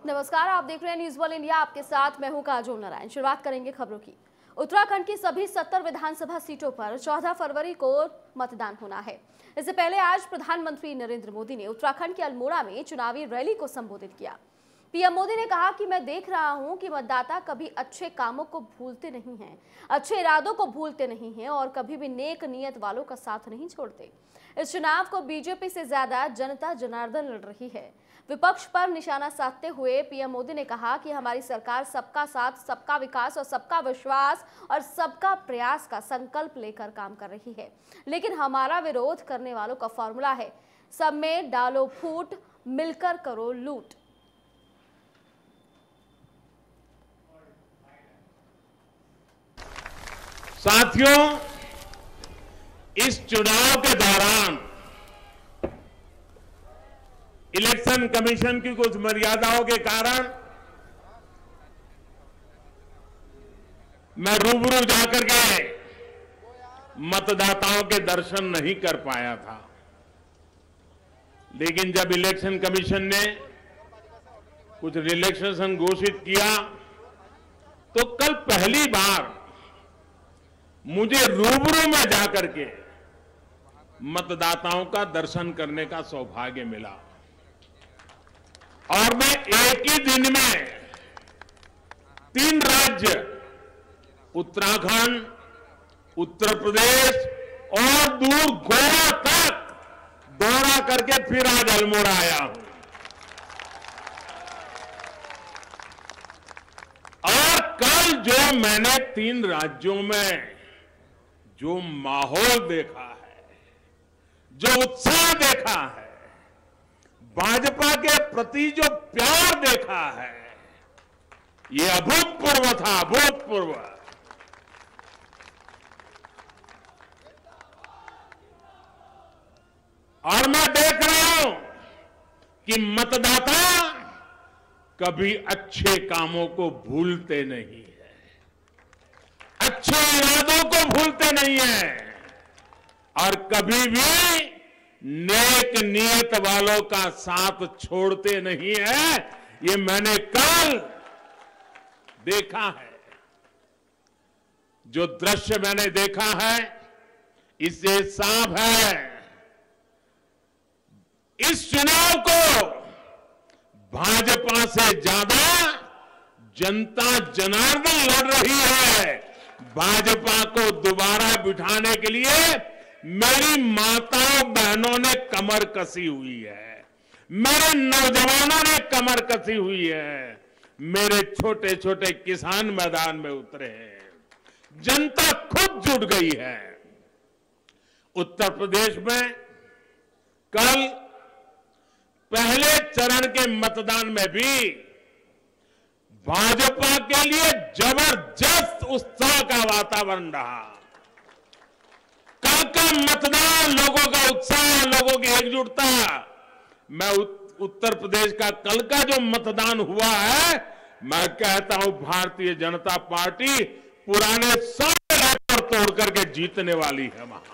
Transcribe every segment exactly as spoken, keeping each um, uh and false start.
नमस्कार, आप देख रहे हैं न्यूज वन इंडिया। आपके साथ मैं हूं काजोल नारायण। शुरुआत करेंगे खबरों की। उत्तराखंड की सभी सत्तर विधानसभा सीटों पर चौदह फरवरी को मतदान होना है। इससे पहले आज प्रधानमंत्री नरेंद्र मोदी ने उत्तराखंड के अल्मोड़ा में चुनावी रैली को संबोधित किया। पीएम मोदी ने कहा कि मैं देख रहा हूं कि मतदाता कभी अच्छे कामों को भूलते नहीं हैं, अच्छे इरादों को भूलते नहीं हैं और कभी भी नेक नियत वालों का साथ नहीं छोड़ते। इस चुनाव को बीजेपी से ज्यादा जनता जनार्दन लड़ रही है। विपक्ष पर निशाना साधते हुए पीएम मोदी ने कहा कि हमारी सरकार सबका साथ, सबका विकास और सबका विश्वास और सबका प्रयास का संकल्प लेकर काम कर रही है। लेकिन हमारा विरोध करने वालों का फॉर्मूला है, सब में डालो फूट, मिलकर करो लूट। साथियों, इस चुनाव के दौरान इलेक्शन कमीशन की कुछ मर्यादाओं के कारण मैं रूबरू जाकर के मतदाताओं के दर्शन नहीं कर पाया था। लेकिन जब इलेक्शन कमीशन ने कुछ रिलैक्सेशन घोषित किया तो कल पहली बार मुझे रूबरू में जाकर के मतदाताओं का दर्शन करने का सौभाग्य मिला और मैं एक ही दिन में तीन राज्य उत्तराखंड, उत्तर प्रदेश और दूर गोवा तक दौरा करके फिर आज अल्मोड़ा आया हूं। और कल जो मैंने तीन राज्यों में जो माहौल देखा है, जो उत्साह देखा है, भाजपा के प्रति जो प्यार देखा है, ये अभूतपूर्व था, अभूतपूर्व। और मैं देख रहा हूं कि मतदाता कभी अच्छे कामों को भूलते नहीं है, अच्छे इरादों को भूलते नहीं है और कभी भी नेक नियत वालों का साथ छोड़ते नहीं है। ये मैंने कल देखा है। जो दृश्य मैंने देखा है इससे साफ है, इस चुनाव को भाजपा से ज्यादा जनता जनार्दन लड़ रही है। भाजपा को दोबारा बिठाने के लिए मेरी माताओं बहनों ने कमर कसी हुई है, मेरे नौजवानों ने कमर कसी हुई है, मेरे छोटे छोटे किसान मैदान में उतरे हैं, जनता खुद जुट गई है। उत्तर प्रदेश में कल पहले चरण के मतदान में भी भाजपा के लिए जबरदस्त उत्साह का वातावरण रहा। कल का मतदान, लोगों का उत्साह, लोगों की एकजुटता, मैं उत्तर प्रदेश का कल का जो मतदान हुआ है, मैं कहता हूं भारतीय जनता पार्टी पुराने सारे रिकॉर्ड तोड़ करके जीतने वाली है वहां।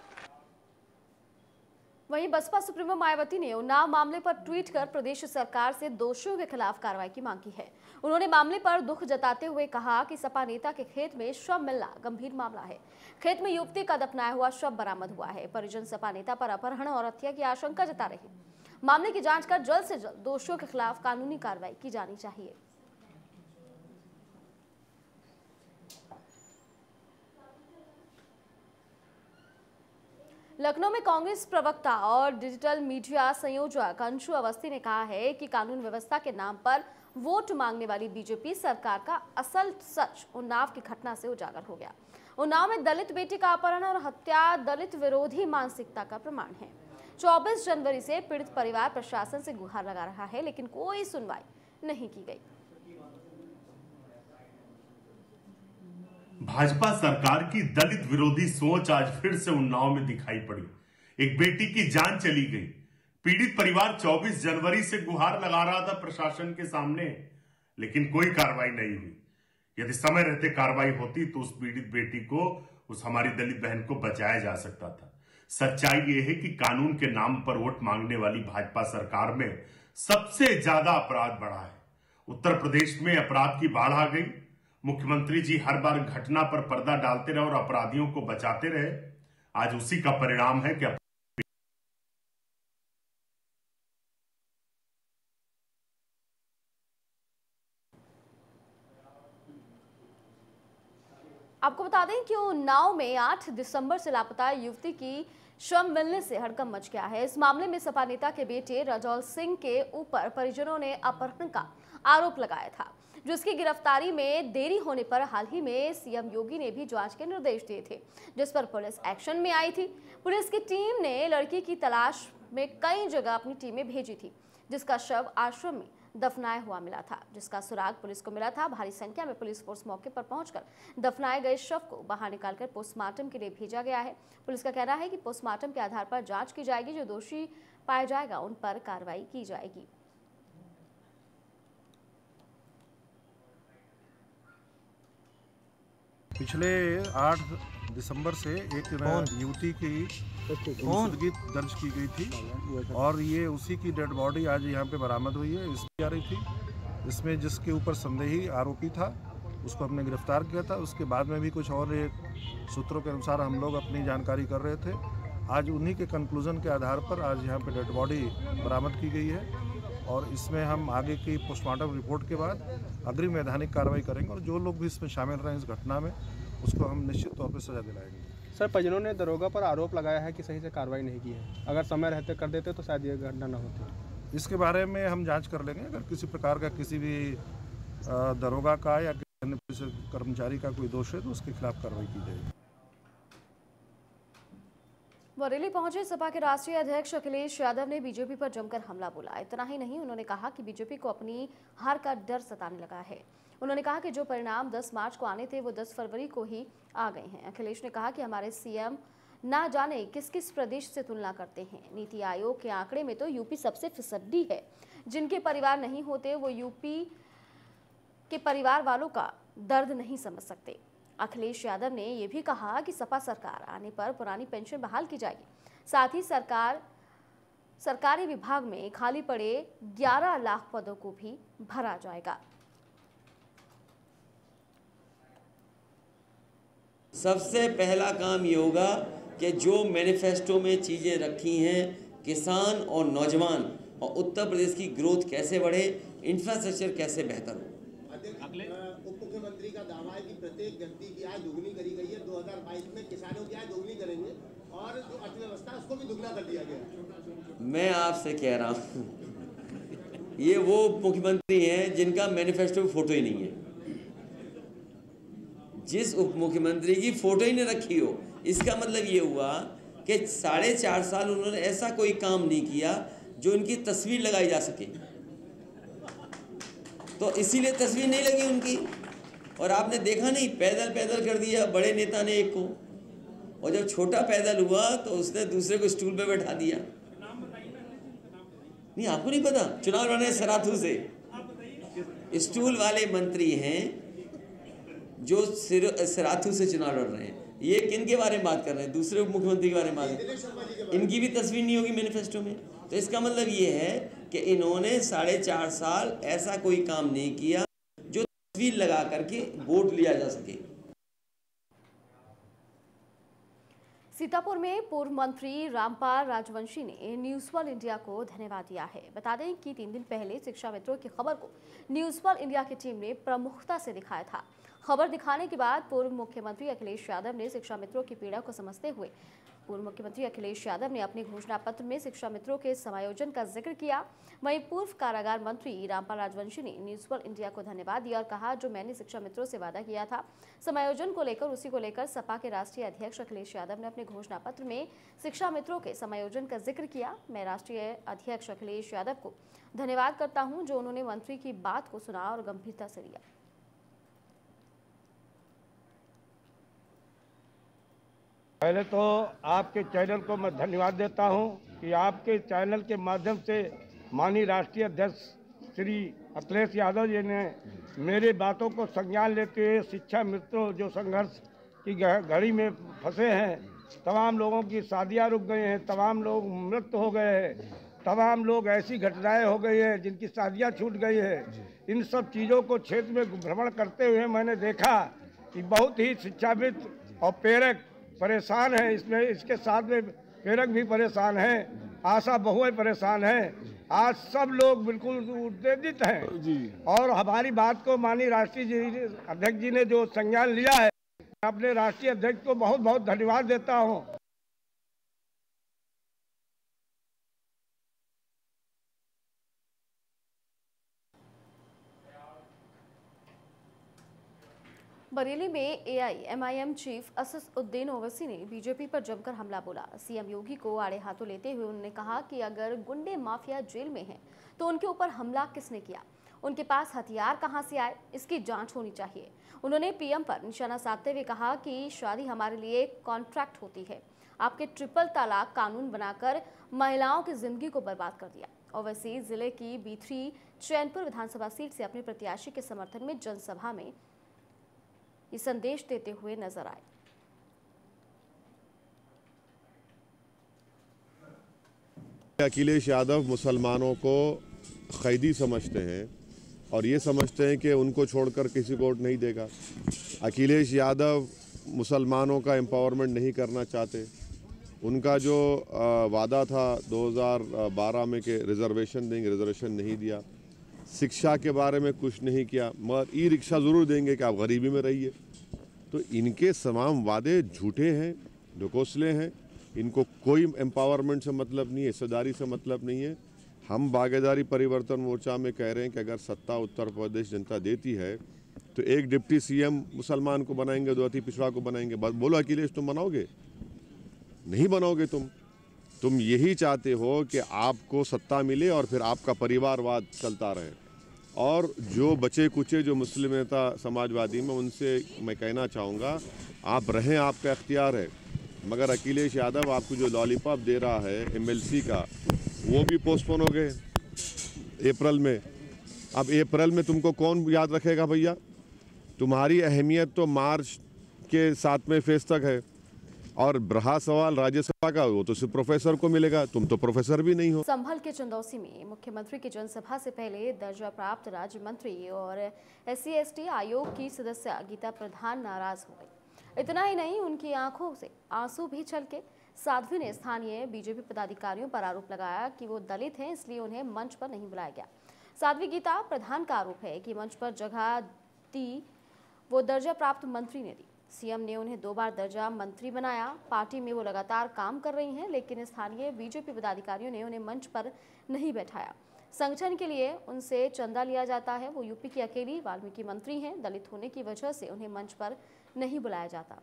वहीं बसपा सुप्रीमो मायावती ने उन्नाव मामले पर ट्वीट कर प्रदेश सरकार से दोषियों के खिलाफ कार्रवाई की मांग की है। उन्होंने मामले पर दुख जताते हुए कहा कि सपा नेता के खेत में शव मिलना गंभीर मामला है। खेत में युवती का दफनाया हुआ शव बरामद हुआ है। परिजन सपा नेता पर अपहरण और हत्या की आशंका जता रहे। मामले की जांच कर जल्द से जल्द दोषियों के खिलाफ कानूनी कार्रवाई की जानी चाहिए। लखनऊ में कांग्रेस प्रवक्ता और डिजिटल मीडिया संयोजक अंशु अवस्थी ने कहा है कि कानून व्यवस्था के नाम पर वोट मांगने वाली बीजेपी सरकार का असल सच उन्नाव की घटना से उजागर हो गया। उन्नाव में दलित बेटी का अपहरण और हत्या दलित विरोधी मानसिकता का प्रमाण है। चौबीस जनवरी से पीड़ित परिवार प्रशासन से गुहार लगा रहा है, लेकिन कोई सुनवाई नहीं की गई। भाजपा सरकार की दलित विरोधी सोच आज फिर से उन्नाव में दिखाई पड़ी। एक बेटी की जान चली गई। पीड़ित परिवार चौबीस जनवरी से गुहार लगा रहा था प्रशासन के सामने, लेकिन कोई कार्रवाई नहीं हुई। यदि समय रहते कार्रवाई होती तो उस पीड़ित बेटी को, उस हमारी दलित बहन को बचाया जा सकता था। सच्चाई यह है कि कानून के नाम पर वोट मांगने वाली भाजपा सरकार में सबसे ज्यादा अपराध बढ़ा है। उत्तर प्रदेश में अपराध की बाढ़ आ गई। मुख्यमंत्री जी हर बार घटना पर पर्दा डालते रहे और अपराधियों को बचाते रहे। आज उसी का परिणाम है कि आपको बता दें कि उन्नाव में आठ दिसंबर से लापता युवती की शव मिलने से हड़कंप मच गया है। इस मामले में सपा नेता के बेटे रजौल सिंह के ऊपर परिजनों ने अपहरण का आरोप लगाया था, जिसकी गिरफ्तारी में देरी होने पर हाल ही में सीएम योगी ने भी जांच के निर्देश दिए थे, जिस पर पुलिस एक्शन में आई थी। पुलिस की टीम ने लड़की की तलाश में कई जगह अपनी टीमें भेजी थी, जिसका शव आश्रम में दफनाया हुआ मिला था, जिसका सुराग पुलिस को मिला था। भारी संख्या में पुलिस फोर्स मौके पर पहुंचकर दफनाए गए शव को बाहर निकालकर पोस्टमार्टम के लिए भेजा गया है। पुलिस का कहना है कि पोस्टमार्टम के आधार पर जांच की जाएगी, जो दोषी पाया जाएगा उन पर कार्रवाई की जाएगी। पिछले आठ दिसंबर से एक युवती की गुमशुदगी दर्ज की गई थी और ये उसी की डेड बॉडी आज यहाँ पे बरामद हुई है। इसमें आ रही थी, इसमें जिसके ऊपर संदेही आरोपी था उसको हमने गिरफ्तार किया था। उसके बाद में भी कुछ और सूत्रों के अनुसार हम लोग अपनी जानकारी कर रहे थे। आज उन्हीं के कंक्लूजन के आधार पर आज यहाँ पे डेड बॉडी बरामद की गई है और इसमें हम आगे की पोस्टमार्टम रिपोर्ट के बाद अग्रिम वैधानिक कार्रवाई करेंगे और जो लोग भी इसमें शामिल रहे इस घटना में उसको हम निश्चित तौर पर सजा दिलाएंगे। सर, परिजनों ने दरोगा पर आरोप लगाया है कि सही से कार्रवाई नहीं की है। अगर समय रहते कर देते तो शायद ये घटना न होती। इसके बारे में हम जांच कर लेंगे। अगर किसी प्रकार का किसी भी दरोगा का या किसी कर्मचारी का कोई दोष है तो उसके खिलाफ कार्रवाई की जाएगी। बरेली पहुंचे सपा के राष्ट्रीय अध्यक्ष अखिलेश यादव ने बीजेपी पर जमकर हमला बोला। इतना ही नहीं, उन्होंने कहा कि बीजेपी को अपनी हार का डर सताने लगा है। उन्होंने कहा कि जो परिणाम दस मार्च को आने थे वो दस फरवरी को ही आ गए हैं। अखिलेश ने कहा कि हमारे सीएम ना जाने किस किस प्रदेश से तुलना करते हैं। नीति आयोग के आंकड़े में तो यूपी सबसे फिसड्डी है। जिनके परिवार नहीं होते वो यूपी के परिवार वालों का दर्द नहीं समझ सकते। अखिलेश यादव ने यह भी कहा कि सपा सरकार आने पर पुरानी पेंशन बहाल की जाएगी। साथ ही सरकार सरकारी विभाग में खाली पड़े ग्यारह लाख पदों को भी भरा जाएगा। सबसे पहला काम ये होगा कि जो मैनिफेस्टो में चीज़ें रखी हैं, किसान और नौजवान और उत्तर प्रदेश की ग्रोथ कैसे बढ़े, इंफ्रास्ट्रक्चर कैसे बेहतर हो। उप मुख्यमंत्री का दावा है कि प्रत्येक व्यक्ति की आय दोगुनी करी गई है। दो हज़ार बाईस में किसानों की आय दोगुनी करेंगे और जो अर्थव्यवस्था उसको भी दुगना कर दिया गया। मैं आपसे कह रहा हूँ, ये वो मुख्यमंत्री हैं जिनका मैनिफेस्टो में फोटो ही नहीं है। जिस उप मुख्यमंत्री की फोटो ही नहीं रखी हो, इसका मतलब ये हुआ कि साढ़े चार साल उन्होंने ऐसा कोई काम नहीं किया जो उनकी तस्वीर लगाई जा सके। तो इसीलिए तस्वीर नहीं लगी उनकी। और आपने देखा नहीं, पैदल पैदल कर दिया बड़े नेता ने एक को, और जब छोटा पैदल हुआ तो उसने दूसरे को स्टूल पे बैठा दिया। नहीं, आपको नहीं पता? चुनाव लड़ने सराथू से स्टूल वाले मंत्री हैं जो सराथू से चुनाव लड़ रहे हैं। ये किन के बारे में बात कर रहे हैं? दूसरे उप मुख्यमंत्री के बारे में बात है। इनकी भी तस्वीर नहीं होगी मैनिफेस्टो में। तो इसका मतलब ये है कि इन्होंने साढ़े चार साल ऐसा कोई काम नहीं किया जो तस्वीर लगा करके वोट लिया जा सके। सीतापुर में पूर्व मंत्री रामपाल राजवंशी ने न्यूज वर्ल्ड इंडिया को धन्यवाद दिया है। बता दें कि तीन दिन पहले शिक्षा मित्रों की खबर को न्यूज वर्ल्ड इंडिया की टीम ने प्रमुखता से दिखाया था। खबर दिखाने के बाद पूर्व मुख्यमंत्री अखिलेश यादव ने शिक्षा मित्रों की पीड़ा को समझते हुए पूर्व मुख्यमंत्री अखिलेश यादव ने अपने घोषणा पत्र में शिक्षा मित्रों के समायोजन का जिक्र किया। वहीं पूर्व कारागार मंत्री रामपाल राजवंशी ने न्यूज वर्ल्ड इंडिया को धन्यवाद दिया और कहा, जो मैंने शिक्षा मित्रों से वादा किया था समायोजन को लेकर, उसी को लेकर सपा के राष्ट्रीय अध्यक्ष अखिलेश यादव ने अपने घोषणा पत्र में शिक्षा मित्रों के समायोजन का जिक्र किया। मैं राष्ट्रीय अध्यक्ष अखिलेश यादव को धन्यवाद करता हूँ जो उन्होंने मंत्री की बात को सुना और गंभीरता से लिया। पहले तो आपके चैनल को मैं धन्यवाद देता हूं कि आपके चैनल के माध्यम से माननीय राष्ट्रीय अध्यक्ष श्री अखिलेश यादव जी ने मेरे बातों को संज्ञान लेते हुए शिक्षा मित्रों जो संघर्ष की घड़ी में फंसे हैं, तमाम लोगों की शादियां रुक गई हैं, तमाम लोग मृत हो गए हैं, तमाम लोग ऐसी घटनाएं हो गई हैं जिनकी शादियां छूट गई है। इन सब चीज़ों को क्षेत्र में भ्रमण करते हुए मैंने देखा कि बहुत ही शिक्षाविद और प्रेरक परेशान हैं। इसमें इसके साथ में प्रेरक भी परेशान हैं, आशा बहुएं परेशान हैं। आज सब लोग बिल्कुल उत्तेजित हैं जी। और हमारी बात को माननीय राष्ट्रीय जी अध्यक्ष जी ने जो संज्ञान लिया है, मैं अपने राष्ट्रीय अध्यक्ष को बहुत बहुत धन्यवाद देता हूं। बरेली में एआईएमआईएम चीफ असदुद्दीन ओवैसी ने बीजेपी पर जमकर हमला बोला। सीएम योगी को आड़े हाथों लेते हुए उन्होंने कहा कि अगर गुंडे माफिया जेल में हैं तो उनके ऊपर हमला किसने किया, उनके पास हथियार कहां से आए, इसकी जांच होनी चाहिए। उन्होंने पीएम पर निशाना साधते हुए कहा कि शादी हमारे लिए कॉन्ट्रैक्ट होती है, आपके ट्रिपल तलाक कानून बनाकर महिलाओं की जिंदगी को बर्बाद कर दिया। ओवैसी जिले की बीथरी चैनपुर विधानसभा सीट से अपने प्रत्याशी के समर्थन में जनसभा में ये संदेश देते हुए नजर आए। अखिलेश यादव मुसलमानों को कैदी समझते हैं और ये समझते हैं कि उनको छोड़कर किसी को वोट नहीं देगा। अखिलेश यादव मुसलमानों का एम्पावरमेंट नहीं करना चाहते। उनका जो वादा था दो हज़ार बारह में के रिजर्वेशन देंगे, रिजर्वेशन नहीं दिया। शिक्षा के बारे में कुछ नहीं किया, मगर ई रिक्शा ज़रूर देंगे कि आप गरीबी में रहिए। तो इनके तमाम वादे झूठे हैं, ढकोसले हैं। इनको कोई एम्पावरमेंट से मतलब नहीं है, हिस्सेदारी से मतलब नहीं है। हम भागीदारी परिवर्तन मोर्चा में कह रहे हैं कि अगर सत्ता उत्तर प्रदेश जनता देती है तो एक डिप्टी सीएम मुसलमान को बनाएंगे, दो अति पिछड़ा को बनाएंगे। बस बोलो अखिलेश, तुम बनाओगे? नहीं बनाओगे। तुम तुम यही चाहते हो कि आपको सत्ता मिले और फिर आपका परिवारवाद चलता रहे। और जो बचे कुचे जो मुस्लिम नेता समाजवादी में, उनसे मैं कहना चाहूँगा आप रहें, आपका इख्तियार है। मगर अखिलेश यादव आपको जो लॉलीपॉप दे रहा है एमएलसी का, वो भी पोस्टपोन हो गए अप्रैल में। अब अप्रैल में तुमको कौन याद रखेगा भैया? तुम्हारी अहमियत तो मार्च के सातवें फेज तक है। और रहा सवाल राज्यसभा का, वो तो सिर्फ प्रोफेसर को मिलेगा, तुम तो प्रोफेसर भी नहीं हो। संभल के चंदौसी में मुख्यमंत्री की जनसभा से पहले दर्जा प्राप्त राज्य मंत्री और एससी एसटी आयोग की सदस्य गीता प्रधान नाराज हो गई। इतना ही नहीं, उनकी आंखों से आंसू भी छलके। साध्वी ने स्थानीय बीजेपी पदाधिकारियों पर आरोप लगाया कि वो दलित हैं, इसलिए उन्हें मंच पर नहीं बुलाया गया। साध्वी गीता प्रधान का आरोप है कि मंच पर जगह दी वो दर्जा प्राप्त मंत्री ने दी। सीएम ने उन्हें दो बार दर्जा मंत्री बनाया। पार्टी में वो लगातार काम कर रही हैं, लेकिन स्थानीय बीजेपी पदाधिकारियों ने उन्हें मंच पर नहीं बैठाया। संगठन के लिए उनसे चंदा लिया जाता है। वो यूपी की अकेली वाल्मीकि मंत्री हैं। दलित होने की वजह से उन्हें मंच पर नहीं बुलाया जाता।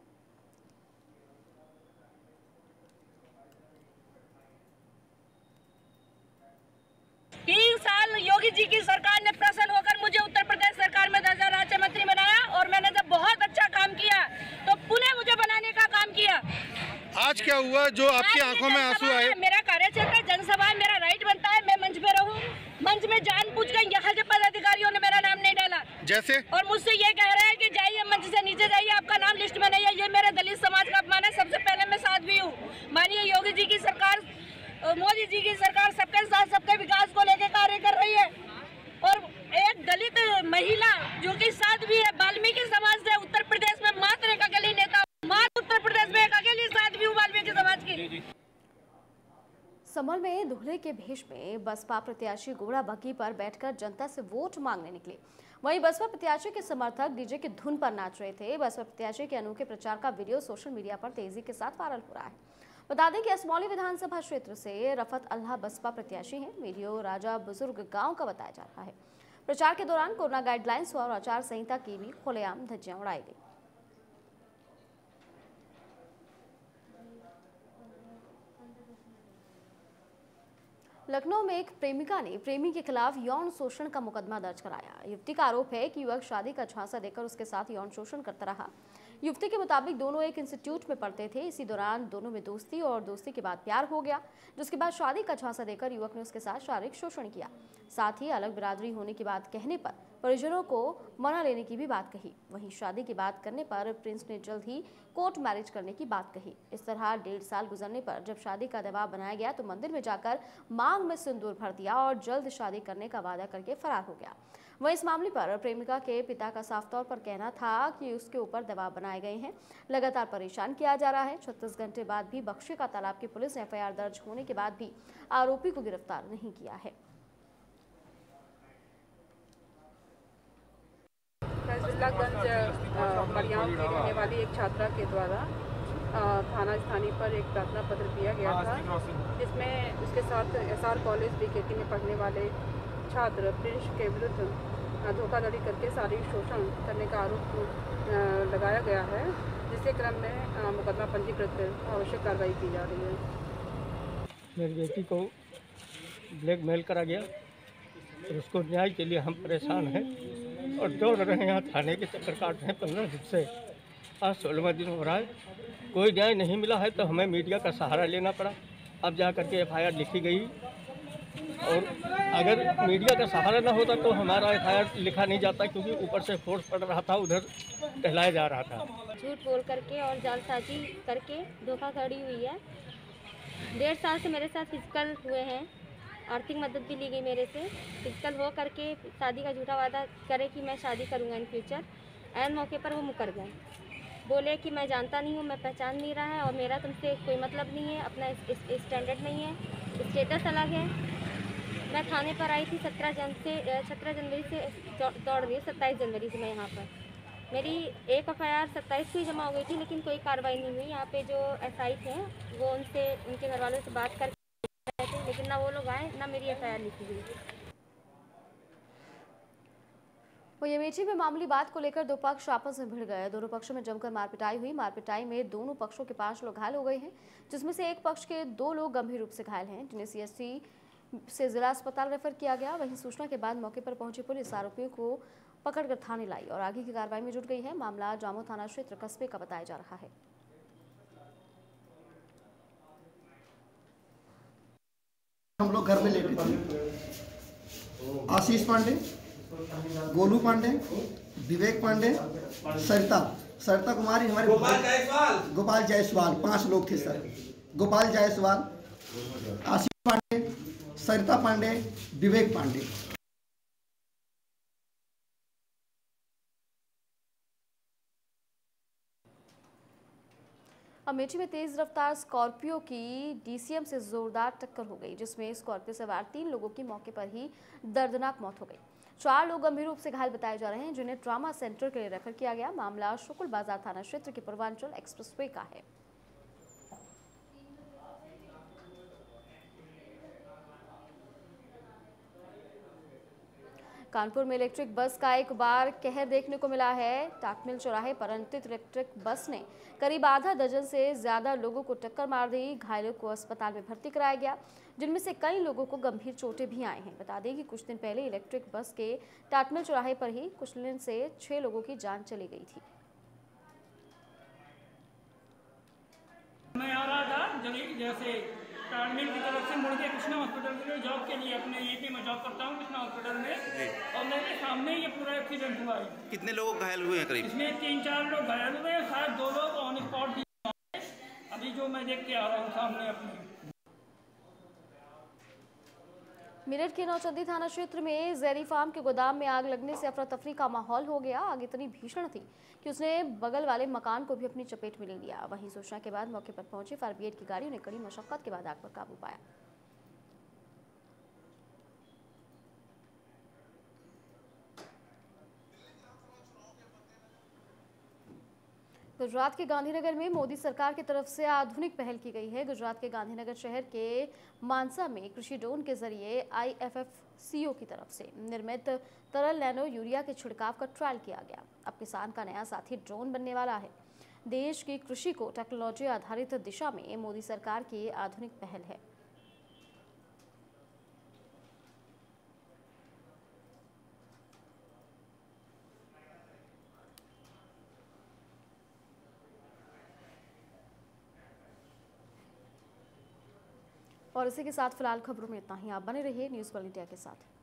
तीन साल योगी जी की सरकार ने प्रसन्न होकर मुझे उत्तर प्रदेश सरकार में दर्जा राज्य मंत्री बनाया और मैंने जब बहुत अच्छा काम किया तो पुनः मुझे बनाने का काम किया। आज क्या हुआ जो आपकी आंखों में आंसू आए? मेरा कार्यक्षेत्र जनसभा है, मेरा राइट बनता है मैं मंच पे रहूं। मंच में जानबूझकर यहाँ के पदाधिकारियों ने मेरा नाम नहीं डाला। जैसे? और मुझसे ये कह रहे हैं कि जाइए मंच से नीचे जाइए, आपका नाम लिस्ट में नहीं है। ये मेरे दलित समाज का अपमान है। सबसे पहले मैं साध्वी हूँ। माननीय योगी जी की सरकार, मोदी जी की सरकार सबके साथ सबके विकास को लेकर कार्य कर रही है। और एक दलित महिला जो कि साध्वी है, वाल्मीकि समाज से उत्तर प्रदेश में मात्र एक अकेली नेता, मात्र उत्तर प्रदेश में एक अकेली साध्वी हूँ वाल्मीकि समाज की। संभल में दूल्हे के भेष में बसपा प्रत्याशी घोड़ा बग्घी पर बैठकर जनता से वोट मांगने निकले। वहीं बसपा प्रत्याशी के समर्थक डीजे की धुन पर नाच रहे थे। बसपा प्रत्याशी के अनोखे प्रचार का वीडियो सोशल मीडिया पर तेजी के साथ वायरल हो रहा है। बता दें कि असमौली विधानसभा क्षेत्र से रफत अल्लाह बसपा प्रत्याशी हैं। वीडियो राजा बुजुर्ग गांव का बताया जा रहा है। प्रचार के दौरान कोरोना गाइडलाइंस और आचार संहिता की भी खुलेआम धज्जियां उड़ाई गई। लखनऊ में एक प्रेमिका ने प्रेमी के खिलाफ यौन शोषण का मुकदमा दर्ज कराया। युवती का आरोप है कि युवक शादी का झांसा देकर उसके साथ यौन शोषण करता रहा। युवती के मुताबिक दोनों एक इंस्टीट्यूट में पढ़ते थे। इसी दौरान दोनों में दोस्ती और दोस्ती के बाद प्यार हो गया, जिसके बाद शादी का झांसा देकर युवक ने उसके साथ शारीरिक शोषण किया। साथ ही अलग बिरादरी होने की बात कहने पर परिजनों को मना लेने की भी बात कही। वहीं शादी की बात करने पर प्रिंस ने जल्द ही कोर्ट मैरिज करने की बात कही। इस तरह डेढ़ साल गुजरने पर जब शादी का दबाव बनाया गया तो मंदिर में जाकर मांग में सिंदूर भर दिया और जल्द शादी करने का वादा करके फरार हो गया। वहीं इस मामले पर प्रेमिका के पिता का साफ तौर पर कहना था कि उसके ऊपर दबाव बनाए गए हैं, लगातार परेशान किया जा रहा है। छत्तीस घंटे बाद भी बख्शी का तालाब की पुलिस ने एफ आई आर दर्ज होने के बाद भी आरोपी को गिरफ्तार नहीं किया है। फैजुल्लागंज बरियाम की रहने वाली एक छात्रा के द्वारा थाना स्थानीय पर एक प्रार्थना पत्र दिया गया था, जिसमें उसके साथ एस आर कॉलेज बीकेटी में पढ़ने वाले छात्र प्रिंस के विरुद्ध धोखाधड़ी करके शारीरिक शोषण करने का आरोप लगाया गया है, जिसके क्रम में मुकदमा पंजीकृत कर आवश्यक कार्रवाई की जा रही है। मेरी बेटी को ब्लैकमेल करा गया और उसको न्याय के लिए हम परेशान हैं और दौड़ रहे हैं, यहाँ थाने के चक्कर काट रहे हैं। पंद्रह दिन से आज सोलहवां दिन हो रहा है, कोई न्याय नहीं मिला है तो हमें मीडिया का सहारा लेना पड़ा। अब जा करके एफ आई आर लिखी गई और अगर मीडिया का सहारा ना होता तो हमारा एफ आई आर लिखा नहीं जाता, क्योंकि ऊपर से फोर्स पड़ रहा था, उधर टहलाया जा रहा था। झूठ बोल करके और जालसाजी करके धोखाधड़ी हुई है। डेढ़ साल से मेरे साथ फिजिकल हुए हैं, आर्थिक मदद भी ली गई मेरे से। फिजिकल हो करके शादी का झूठा वादा करे कि मैं शादी करूँगा इन फ्यूचर। ऐन मौके पर वो मुकर गए, बोले कि मैं जानता नहीं हूँ, मैं पहचान नहीं रहा है और मेरा तुमसे कोई मतलब नहीं है, अपना स्टैंडर्ड नहीं है, स्टेटस अलग है। मैं थाने पर आई थी सत्रह जन से सत्रह जनवरी से दौड़ रही है, सत्ताईस जनवरी से मैं यहाँ पर। मेरी एक एफ आई आर सत्ताईस को ही जमा हो गई थी, लेकिन कोई कार्रवाई नहीं हुई। यहाँ पे जो एस आई थे वो उनसे उनके घर वालों से बात करके थे, लेकिन ना वो लोग आए ना मेरी एफ आई आर लिखी गई। वहीं अमेठी में मामूली बात को लेकर दो पक्ष आपस में भिड़ गए। दोनों पक्षों में जमकर मारपिटाई हुई। मारपिटाई में दोनों पक्षों के पांच लोग घायल हो गए हैं, जिसमें से एक पक्ष के दो लोग गंभीर रूप से घायल हैं, जिन्हें सी एस सी से जिला अस्पताल रेफर किया गया। वहीं सूचना के बाद मौके पर पहुंची पुलिस आरोपियों को पकड़कर थाने लाई और आगे की कार्रवाई में जुट गई है। मामला जामो थाना क्षेत्र कस्बे का बताया जा रहा है। हम लोग घर में लेटे थे। आशीष पांडे, गोलू पांडे, विवेक पांडे, सरिता सरिता कुमारी, हमारे गोपाल जायसवाल गोपाल जायसवाल पांच लोग थे सर। गोपाल जायसवाल, आशीष पांडे, सरिता पांडे, विवेक पांडे। अमेठी में तेज रफ्तार स्कॉर्पियो की डी सी एम से जोरदार टक्कर हो गई, जिसमें स्कॉर्पियो सवार तीन लोगों की मौके पर ही दर्दनाक मौत हो गई। चार लोग गंभीर रूप से घायल बताए जा रहे हैं, जिन्हें ट्रॉमा सेंटर के लिए रेफर किया गया। मामला शुक्ल बाजार थाना क्षेत्र के पूर्वांचल एक्सप्रेसवे का है। कानपुर में इलेक्ट्रिक बस का एक बार कहर देखने को मिला है। टाटमिल चौराहे पर अनियंत्रित इलेक्ट्रिक बस ने करीब आधा दर्जन से ज्यादा लोगों को टक्कर मार दी। घायलों को अस्पताल में भर्ती कराया गया, जिनमें से कई लोगों को गंभीर चोटें भी आई हैं। बता दें कि कुछ दिन पहले इलेक्ट्रिक बस के टाटमिल चौराहे पर ही कुचलने से छह लोगों की जान चली गई थी। मैं आ रहा था जैसे टाटमिल की तरफ से मुड़ के कृष्णा हॉस्पिटल के लिए जॉब के लिए, अपने ये पे मैं जॉब करता हूँ कृष्णा हॉस्पिटल में, और मेरे सामने ये पूरा एक्सीडेंट हुआ है। कितने लोग घायल हुए हैं करीब? इसमें तीन चार लोग घायल हुए हैं, शायद दो लोग ऑन स्पॉट भी। अभी जो मैं देख के आ रहा हूँ सामने अपने। मेरठ के नौचंदी थाना क्षेत्र में जैरी फार्म के गोदाम में आग लगने से अफरा तफरी का माहौल हो गया। आग इतनी भीषण थी कि उसने बगल वाले मकान को भी अपनी चपेट में ले लिया। वहीं सूचना के बाद मौके पर पहुंची फायर ब्रिगेड की गाड़ियों ने कड़ी मशक्कत के बाद आग पर काबू पाया। गुजरात के गांधीनगर में मोदी सरकार की तरफ से आधुनिक पहल की गई है। गुजरात के गांधीनगर शहर के मानसा में कृषि ड्रोन के जरिए आई एफ एफ सी ओ की तरफ से निर्मित तरल नैनो यूरिया के छिड़काव का ट्रायल किया गया। अब किसान का नया साथी ड्रोन बनने वाला है। देश की कृषि को टेक्नोलॉजी आधारित दिशा में मोदी सरकार की आधुनिक पहल है। और इसी के साथ फिलहाल खबरों में इतना ही। आप बने रहिए न्यूज़ वर्ल्ड इंडिया के साथ।